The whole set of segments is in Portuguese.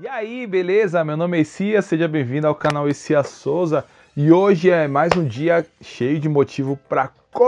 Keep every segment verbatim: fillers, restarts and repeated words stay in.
E aí, beleza? Meu nome é Essias, seja bem-vindo ao canal Essias Souza. E hoje é mais um dia cheio de motivo para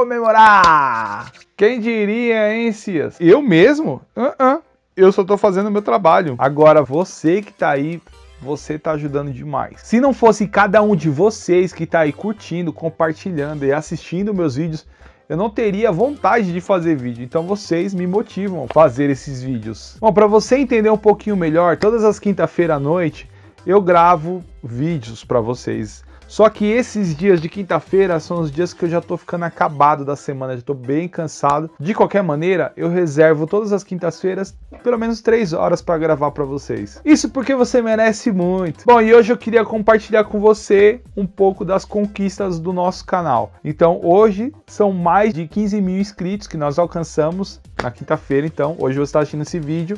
comemorar! Quem diria, hein, Essias? Eu mesmo? Uh-uh. Eu só tô fazendo o meu trabalho. Agora, você que tá aí, você tá ajudando demais. Se não fosse cada um de vocês que tá aí curtindo, compartilhando e assistindo meus vídeos, eu não teria vontade de fazer vídeo, então vocês me motivam a fazer esses vídeos. Bom, para você entender um pouquinho melhor, todas as quinta-feira à noite eu gravo vídeos para vocês. Só que esses dias de quinta-feira são os dias que eu já tô ficando acabado da semana, já tô bem cansado. De qualquer maneira, eu reservo todas as quintas-feiras pelo menos três horas para gravar para vocês. Isso porque você merece muito. Bom, e hoje eu queria compartilhar com você um pouco das conquistas do nosso canal. Então hoje são mais de quinze mil inscritos que nós alcançamos na quinta-feira. Então hoje você está assistindo esse vídeo,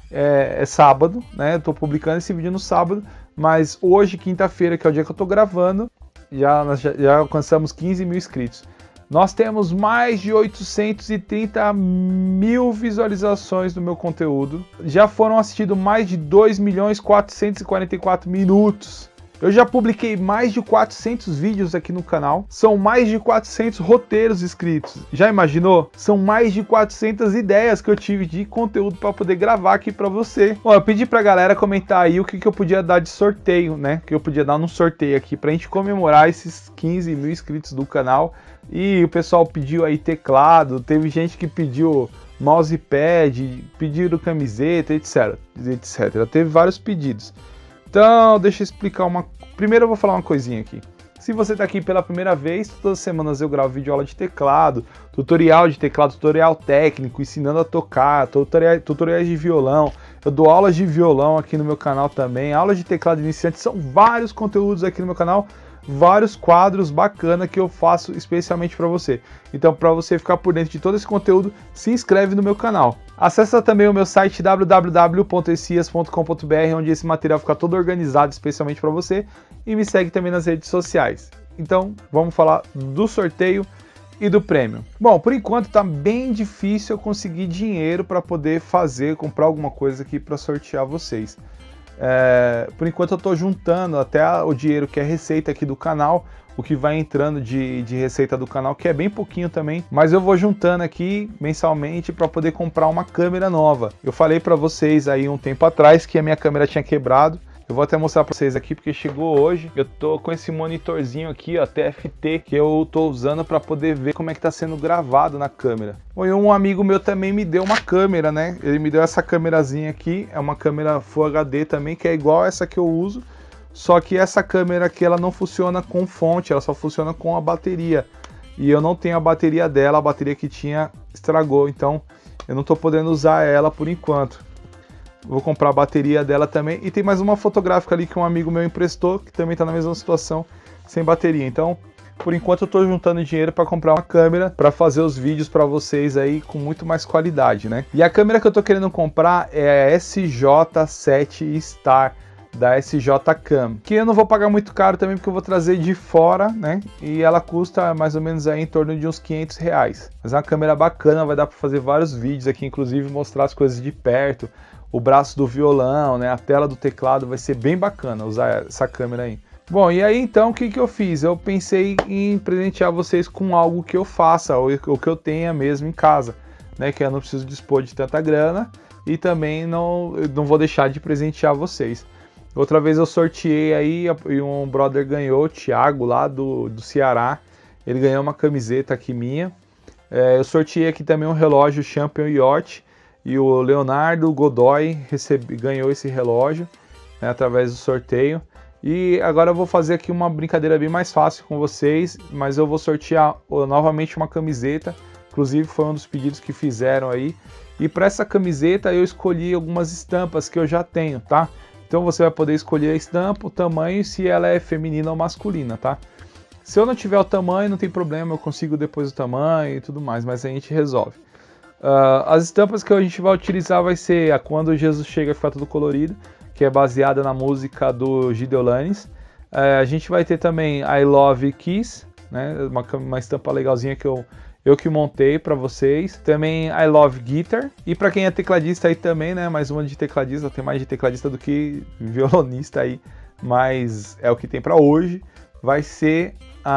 é, é sábado, né? Eu tô publicando esse vídeo no sábado. Mas hoje, quinta-feira, que é o dia que eu tô gravando, já, nós já, já alcançamos quinze mil inscritos. Nós temos mais de oitocentos e trinta mil visualizações do meu conteúdo. Já foram assistidos mais de dois milhões quatrocentos e quarenta e quatro minutos. Eu já publiquei mais de quatrocentos vídeos aqui no canal. São mais de quatrocentos roteiros escritos. Já imaginou? São mais de quatrocentas ideias que eu tive de conteúdo para poder gravar aqui para você. Bom, eu pedi pra galera comentar aí o que, que eu podia dar de sorteio, né? Que eu podia dar num sorteio aqui pra gente comemorar esses quinze mil inscritos do canal. E o pessoal pediu aí teclado, teve gente que pediu mousepad, pediram camiseta, etc, etc. Teve vários pedidos. Então, deixa eu explicar uma... Primeiro eu vou falar uma coisinha aqui. Se você está aqui pela primeira vez, todas as semanas eu gravo vídeo aula de teclado, tutorial de teclado, tutorial técnico, ensinando a tocar, tutoriais, tutoriais de violão. Eu dou aulas de violão aqui no meu canal também, aulas de teclado iniciante. São vários conteúdos aqui no meu canal, vários quadros bacanas que eu faço especialmente para você. Então, para você ficar por dentro de todo esse conteúdo, se inscreve no meu canal. Acesse também o meu site w w w ponto essias ponto com ponto b r, onde esse material fica todo organizado especialmente para você, e me segue também nas redes sociais. Então, vamos falar do sorteio e do prêmio. Bom, por enquanto tá bem difícil eu conseguir dinheiro para poder fazer, comprar alguma coisa aqui para sortear vocês. É, por enquanto eu estou juntando até o dinheiro que é receita aqui do canal, o que vai entrando de, de receita do canal, que é bem pouquinho também, mas eu vou juntando aqui mensalmente para poder comprar uma câmera nova. Eu falei para vocês aí um tempo atrás que a minha câmera tinha quebrado. Eu vou até mostrar para vocês aqui porque chegou hoje. Eu tô com esse monitorzinho aqui, ó, T F T, que eu tô usando para poder ver como é que tá sendo gravado na câmera. Bom, e um amigo meu também me deu uma câmera, né? Ele me deu essa câmerazinha aqui, é uma câmera Full H D também, que é igual essa que eu uso, só que essa câmera aqui ela não funciona com fonte, ela só funciona com a bateria. E eu não tenho a bateria dela, a bateria que tinha estragou, então eu não tô podendo usar ela por enquanto. Vou comprar a bateria dela também. E tem mais uma fotográfica ali que um amigo meu emprestou, que também está na mesma situação, sem bateria. Então, por enquanto eu estou juntando dinheiro para comprar uma câmera para fazer os vídeos para vocês aí com muito mais qualidade, né? E a câmera que eu estou querendo comprar é a S J sete Star da S J Cam, que eu não vou pagar muito caro também porque eu vou trazer de fora, né? E ela custa mais ou menos aí em torno de uns quinhentos reais. Mas é uma câmera bacana, vai dar para fazer vários vídeos aqui, inclusive mostrar as coisas de perto. O braço do violão, né, a tela do teclado, vai ser bem bacana usar essa câmera aí. Bom, e aí então o que, que eu fiz? Eu pensei em presentear vocês com algo que eu faça, ou, ou que eu tenha mesmo em casa, né, que eu não preciso dispor de tanta grana e também não, não vou deixar de presentear vocês. Outra vez eu sorteei aí e um brother ganhou, o Thiago lá do, do Ceará, ele ganhou uma camiseta aqui minha. É, eu sorteei aqui também um relógio Champion Yacht. E o Leonardo Godoy recebe, ganhou esse relógio, né, através do sorteio. E agora eu vou fazer aqui uma brincadeira bem mais fácil com vocês, mas eu vou sortear novamente uma camiseta. Inclusive foi um dos pedidos que fizeram aí. E para essa camiseta eu escolhi algumas estampas que eu já tenho, tá? Então você vai poder escolher a estampa, o tamanho, se ela é feminina ou masculina, tá? Se eu não tiver o tamanho, não tem problema, eu consigo depois o tamanho e tudo mais, mas a gente resolve. Uh, as estampas que a gente vai utilizar vai ser a Quando Jesus Chega Fica Tudo Colorido, que é baseada na música do Gideolanes. Uh, a gente vai ter também I Love Kiss, né? uma, uma estampa legalzinha que eu, eu que montei para vocês. Também I Love Guitar. E para quem é tecladista aí também, né, mais uma de tecladista, tem mais de tecladista do que violonista aí, mas é o que tem para hoje. Vai ser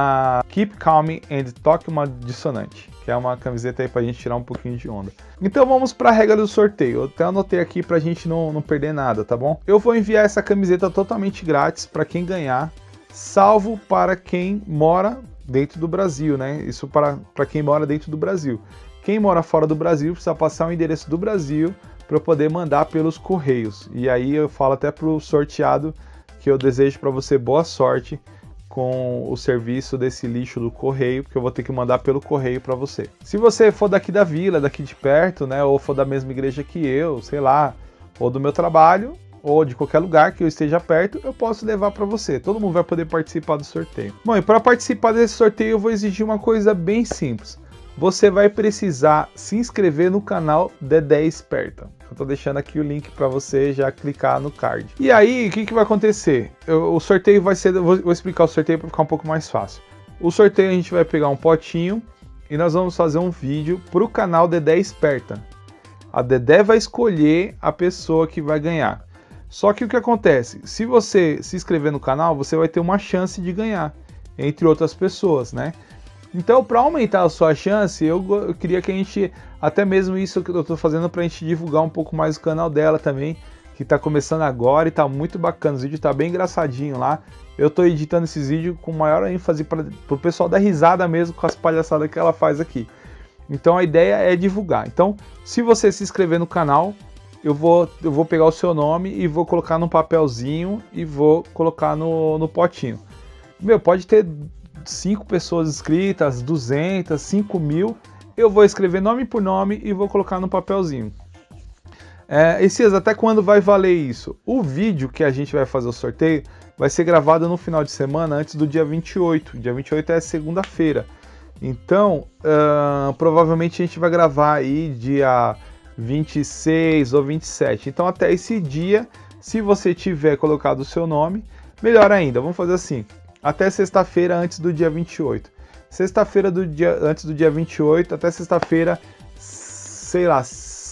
a Keep Calm and Toque uma Dissonante, que é uma camiseta aí pra gente tirar um pouquinho de onda. Então vamos para a regra do sorteio. Eu até anotei aqui pra gente não, não perder nada, tá bom? Eu vou enviar essa camiseta totalmente grátis para quem ganhar, salvo para quem mora dentro do Brasil, né? Isso para, para quem mora dentro do Brasil. Quem mora fora do Brasil precisa passar o endereço do Brasil para eu poder mandar pelos correios. E aí eu falo até pro sorteado que eu desejo para você boa sorte com o serviço desse lixo do correio, porque eu vou ter que mandar pelo correio para você. Se você for daqui da vila, daqui de perto, né, ou for da mesma igreja que eu, sei lá, ou do meu trabalho, ou de qualquer lugar que eu esteja perto, eu posso levar para você. Todo mundo vai poder participar do sorteio. Bom, e para participar desse sorteio eu vou exigir uma coisa bem simples. Você vai precisar se inscrever no canal Dedé Esperta. Eu tô deixando aqui o link para você já clicar no card. E aí, o que, que vai acontecer? Eu, o sorteio vai ser... Vou, vou explicar o sorteio para ficar um pouco mais fácil. O sorteio a gente vai pegar um potinho e nós vamos fazer um vídeo pro canal Dedé Esperta. A Dedé vai escolher a pessoa que vai ganhar. Só que o que acontece? Se você se inscrever no canal, você vai ter uma chance de ganhar, entre outras pessoas, né? Então, para aumentar a sua chance, eu, eu queria que a gente, até mesmo isso que eu estou fazendo para a gente divulgar um pouco mais o canal dela também, que está começando agora e está muito bacana, os vídeos estão bem engraçadinho lá. Eu estou editando esses vídeos com maior ênfase para o pessoal dar risada mesmo com as palhaçadas que ela faz aqui. Então a ideia é divulgar. Então, se você se inscrever no canal, eu vou, eu vou pegar o seu nome e vou colocar num papelzinho e vou colocar no, no potinho. Meu, pode ter cinco pessoas inscritas, duzentas, cinco mil, eu vou escrever nome por nome e vou colocar no papelzinho. É, esses, até quando vai valer isso? O vídeo que a gente vai fazer o sorteio vai ser gravado no final de semana antes do dia vinte e oito. Dia vinte e oito é segunda-feira. Então, uh, provavelmente a gente vai gravar aí dia vinte e seis ou vinte e sete. Então, até esse dia, se você tiver colocado o seu nome, melhor ainda, vamos fazer assim. Até sexta-feira antes do dia vinte e oito. Sexta-feira do dia, antes do dia vinte e oito, até sexta-feira, sei lá,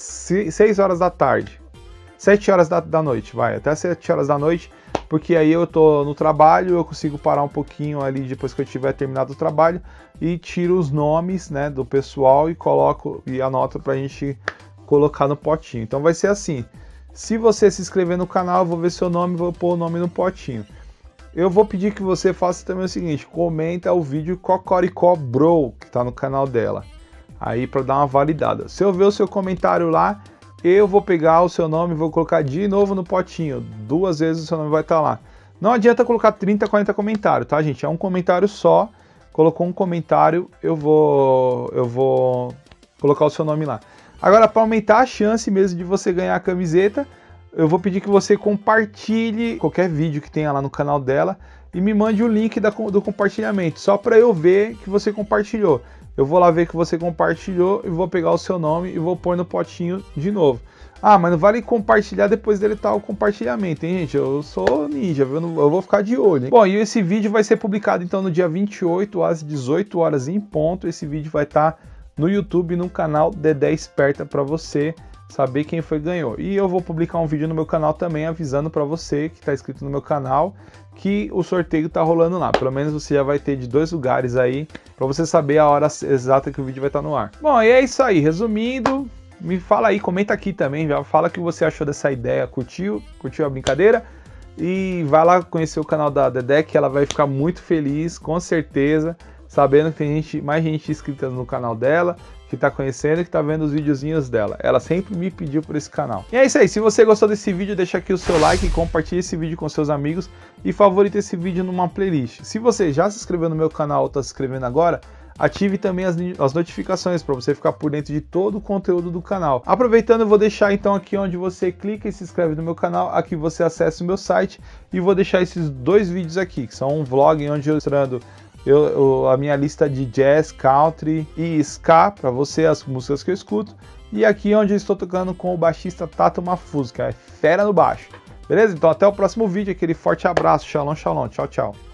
seis horas da tarde. sete horas da, da noite, vai, até sete horas da noite, porque aí eu tô no trabalho, eu consigo parar um pouquinho ali depois que eu tiver terminado o trabalho e tiro os nomes, né, do pessoal e coloco e anoto pra gente colocar no potinho. Então vai ser assim, se você se inscrever no canal, eu vou ver seu nome e vou pôr o nome no potinho. Eu vou pedir que você faça também o seguinte, comenta o vídeo Cocoricó Bro, que tá no canal dela, aí para dar uma validada. Se eu ver o seu comentário lá, eu vou pegar o seu nome e vou colocar de novo no potinho, duas vezes o seu nome vai estar lá. Não adianta colocar trinta, quarenta comentários, tá, gente? É um comentário só, colocou um comentário, eu vou, eu vou colocar o seu nome lá. Agora, para aumentar a chance mesmo de você ganhar a camiseta, eu vou pedir que você compartilhe qualquer vídeo que tenha lá no canal dela e me mande o link da, do compartilhamento, só para eu ver que você compartilhou. Eu vou lá ver que você compartilhou e vou pegar o seu nome e vou pôr no potinho de novo. Ah, mas não vale compartilhar depois dele estar o compartilhamento, hein, gente? Eu sou ninja, eu, não, eu vou ficar de olho, hein? Bom, e esse vídeo vai ser publicado então no dia vinte e oito às dezoito horas em ponto. Esse vídeo vai estar no YouTube, no canal Dedé Esperta, para você saber quem foi ganhou. E eu vou publicar um vídeo no meu canal também avisando para você que está inscrito no meu canal que o sorteio tá rolando lá. Pelo menos você já vai ter de dois lugares aí para você saber a hora exata que o vídeo vai estar no ar. Bom, e é isso aí. Resumindo, me fala aí, comenta aqui também, já fala o que você achou dessa ideia, curtiu? Curtiu a brincadeira? E vai lá conhecer o canal da Dedé, que ela vai ficar muito feliz, com certeza, sabendo que tem gente, mais gente inscrita no canal dela, que tá conhecendo e que tá vendo os videozinhos dela. Ela sempre me pediu por esse canal. E é isso aí, se você gostou desse vídeo, deixa aqui o seu like, compartilhe esse vídeo com seus amigos e favorita esse vídeo numa playlist. Se você já se inscreveu no meu canal ou tá se inscrevendo agora, ative também as, as notificações para você ficar por dentro de todo o conteúdo do canal. Aproveitando, eu vou deixar então aqui onde você clica e se inscreve no meu canal, aqui você acessa o meu site e vou deixar esses dois vídeos aqui, que são um vlog onde eu mostrando Eu, eu, a minha lista de jazz, country e ska, para você, as músicas que eu escuto. E aqui onde eu estou tocando com o baixista Tato Mafuz, que é fera no baixo. Beleza? Então até o próximo vídeo, aquele forte abraço, shalom, shalom, tchau, tchau.